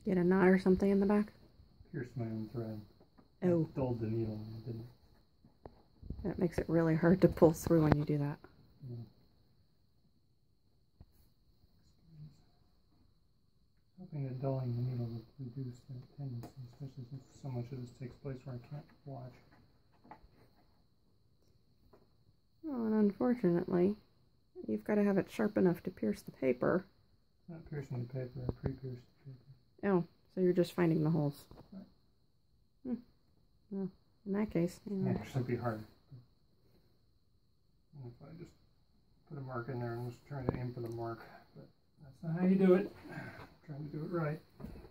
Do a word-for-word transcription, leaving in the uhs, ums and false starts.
Get a knot or something in the back? Pierced my own thread. Oh. I dulled the needle and it didn't. That makes it really hard to pull through when you do that. Yeah. Hoping that dulling the needle would reduce that tendency, especially since so much of this takes place where I can't watch. Well, and unfortunately, you've got to have it sharp enough to pierce the paper. It's not piercing the paper, I pre-pierced the paper. Oh, so you're just finding the holes. Right. Hmm. Well, in that case, you know. It should be hard. And if I just put a mark in there and was trying to aim for the mark, but that's not how you do it. I'm trying to do it right.